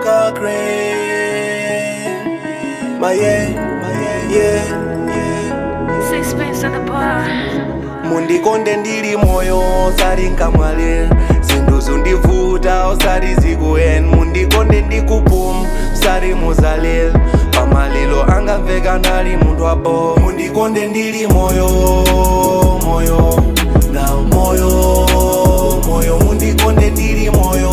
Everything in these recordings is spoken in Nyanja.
Sixpence at the bar. Mundikonde ndili moyo sari nkamwale zindu zundivuta osari zikuyen mundikonde ndikupum sari muzalil pamalilo angamveka ndali muntu apo mundikonde ndili moyo now moyo mundikonde ndili moyo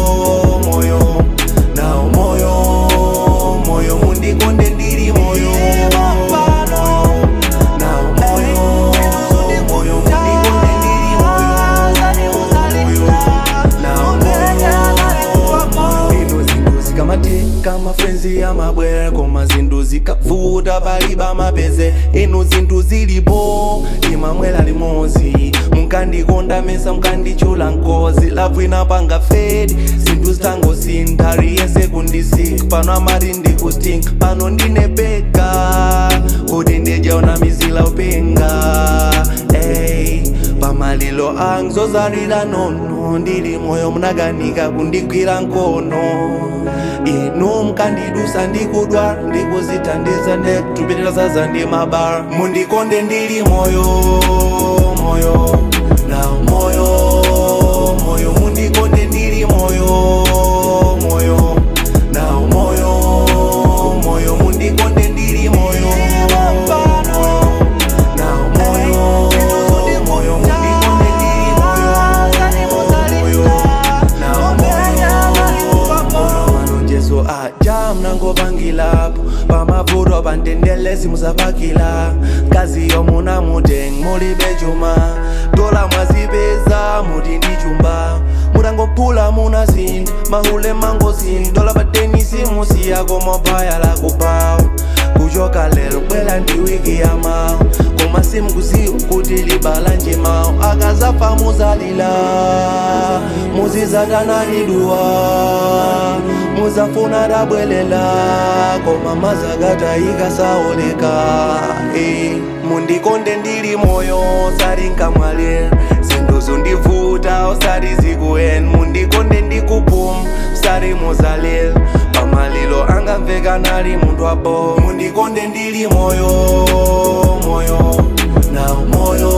now moyo mundikonde ndili moyo kama frenzi ya mabwere koma zindu zikavuta paliba mapeze inu zindu zilipo imamwela limozi munkandikonda mesa munkandichula nkozi lavu inapanga fedi zindu zitango sintari yese kundisik pano amari ndikusting pano ndine beka kuti ndijaona mizila upenga pamalilo angzozalila nono ndili moyo munaganika kundigwira nkono inu mkandidusa ndikudwa ndikuzitandiza ndekutupitira zaza ndi mabar mundikonde ndili moyo now moyo mundikonde ndili moyo now moyo mundikonde ndili moyo mnangopangilapo pamavuro pantendele simuzapakila kazi yomuna muteng mulibe chuma dola mwazipeza muti ndi chumba mutangophula munazinda mahule mangozinda dola patenisi musiyako mapaya lakupawo kuchoka lero bwela ndi wiki ya mawu koma simkuziwa kuti libala njimawu akazafa muzalila muzizatanalidwa muzafuna dabwelela koma mazagata ikasaoleka mundikonde ndili moyo sari nkamwale zindu zundivuta osari zikuyen mundikonde ndikupum sari muzalil pamalilo angamveka nali muntu apo mundikonde ndili moyo now moyo